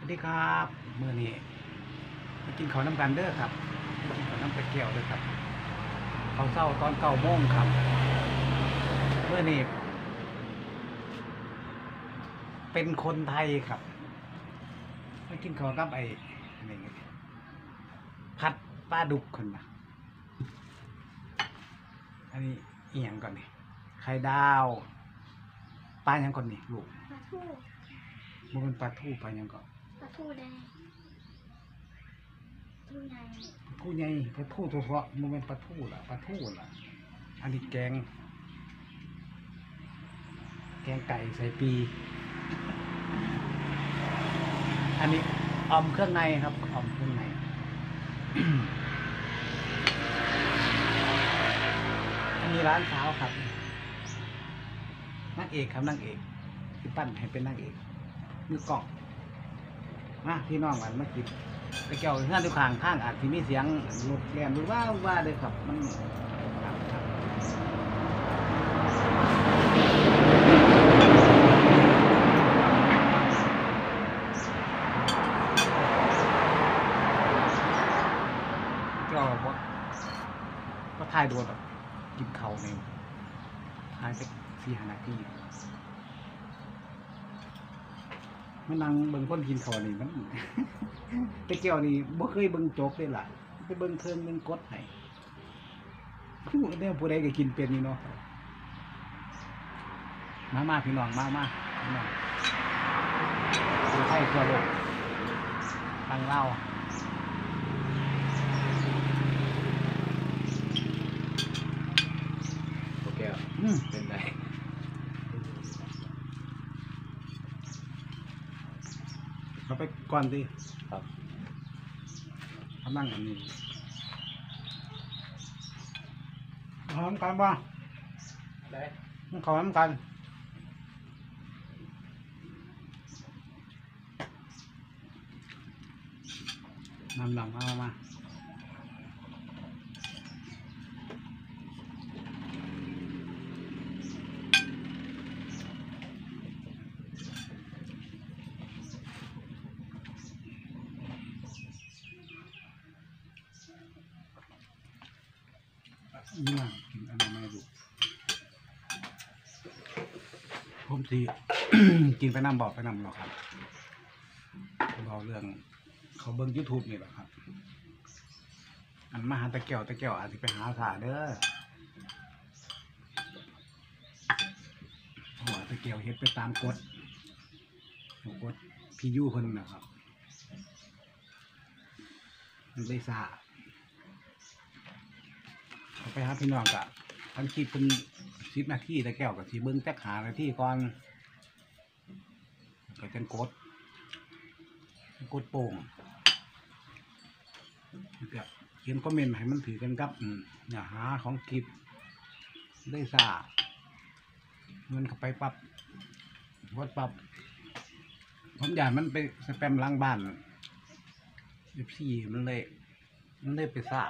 วัสดีครับมื้อนี้มากินข้าวน้ำกันเด้อครับมากินข้าวน้ำตะเกียวเด้อครับข้าวเช้าตอน9 โมงครับมื้อนี้เป็นคนไทยครับมากินข้าวกับนี่ผัดปลาดุกคนนะอันนี้อีหยังก่อนนี่ไข่ดาวปลาหยังก่อนนี่ลูกปลาทูมันเป็นปลาทูปลาหยังก่อนปลาทูแดงทูใหญ่ปลาทูใหญ่ปลาทูตัวเพาะมันเป็นปลาทูล่ะปลาทูล่ะอันนี้แกงไก่ใส่ปีอันนี้ออมเครื่องในครับออมเครื่องใน อันนี้ร้านสาวครับนางเอกครับนางเอกที่ปั้นให้เป็นนางเอกมือกล่องมาพี่น้องกันมากินไปเกี่ยวเงื่อนทุกข้างอาจที่มีเสียงรถแล่นหรือว่าเลยครับมันครับก็ถ่ายโดนแบบกินเขาในถ่ายไป4-5 นาทีมันนั่งเบิ่งคนกินเขานี่มัน ไปเกี่ยวนี่บ่เคยเบิ่งจบเลยล่ะไปเบิ่งเครื่องนึงกดให้ผู้เนี่ยผู้ใดก็กินเป็นนี่เนาะมาพี่น้องมาพี่น้องผู้ไทยทั่วโลกตั้งเล่าโอเคเป็นไรเขาไปก่อนดิครับเขานั่งกันนี่หอมกันป่ะได้เขาหอมกันนำเอามานี่นะกินอันนี้ไม่ดูผมสิ กินไปนำบอกไปนำหรอกครับเราเรื่องเขาเบิ้ง YouTube นี่แหละครับอันมาหาตะเกียวอาจจะไปหาสาเด้อเพราะว่าตะเกียวเฮ็ดไปตามกฎพี่ยูเพิ่นนะครับมันได้สาเอาไปหาพี่น้องกะทันคิดเป็น10 นาทีตะเกียวกับสีเบิ้งจัก5 นาทีก่อนก็จังกดโป่งเขียนคอมเมนต์ให้มันถือกันกับเนื้อหาของคลิปได้ซ่าเงินเข้าไปปั๊บวัดปั๊บผมอยากมันไปสแปมล้างบ้าน14มันเลยไปซ่า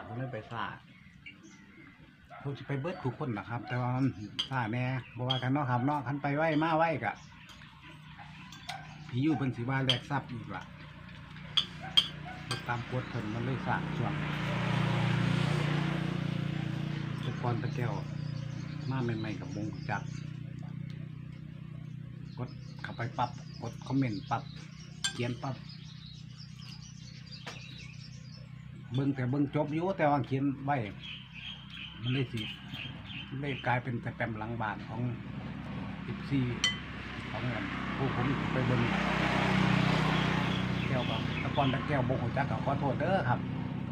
ผมจะไปเบิดทุกคนนะครับ แต่ว่ามันซ่าแน่บอกว่ากันเนาะครับเนาะคันไปไหวมาไหวกะพี่อยู่เป็นสีว่าแลกทรัพย์อีกละตามกฎเพิ่นมันเลยสร้างช่วงตะกอนตะแก้วมาใหม่ๆกับวงจักกดเข้าไปปั๊บกดคอมเมนต์ปั๊บเขียนปั๊บเบิ่งจบอยู่แต่ว่าเขียนไว้มันเลยกลายเป็นแต่แปมหลังบ้านของ14ของเงินผู้ผมไปเบิ่งแก้วกับตะกอนตะแก้วบงหัวจักกับขอโทษเด้อครับ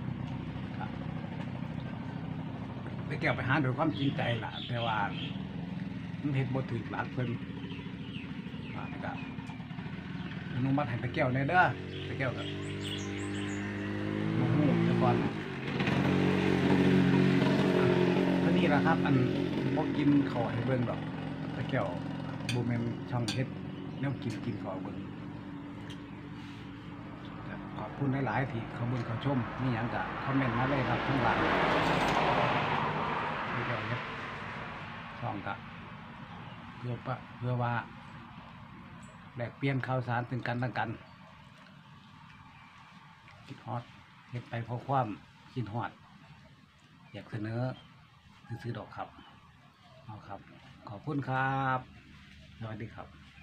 ตะแก้วไปหาโดยความจริงใจล่ะแต่ว่ามันเห็นบ่ถึกหลักเพิ่นนะครับอนุมัติให้ตะแก้วในเด้อตะแก้วกับโมโหตะกอนเท่านี้ล่ะครับอันบ่กินข้าวให้เบิ่งดอกตะแก้วบ่แม่นช่องเฮ็ดแนวกินข้าวเบิ่งขอบคุณหลายๆที่เขาเบิ่งเขาชมมีหยังก็คอมเมนต์มาเลยครับทั้งหลายนี่ก็เฮ็ดช่องก็เพื่อว่าแลกเปลี่ยนข่าวสารถึงกันและกันคิดฮอดเฮ็ดไปเพราะความคิดฮอดอยากเสนอซื้อๆดอกครับเอาครับ ขอบคุณครับสวัสดีครับ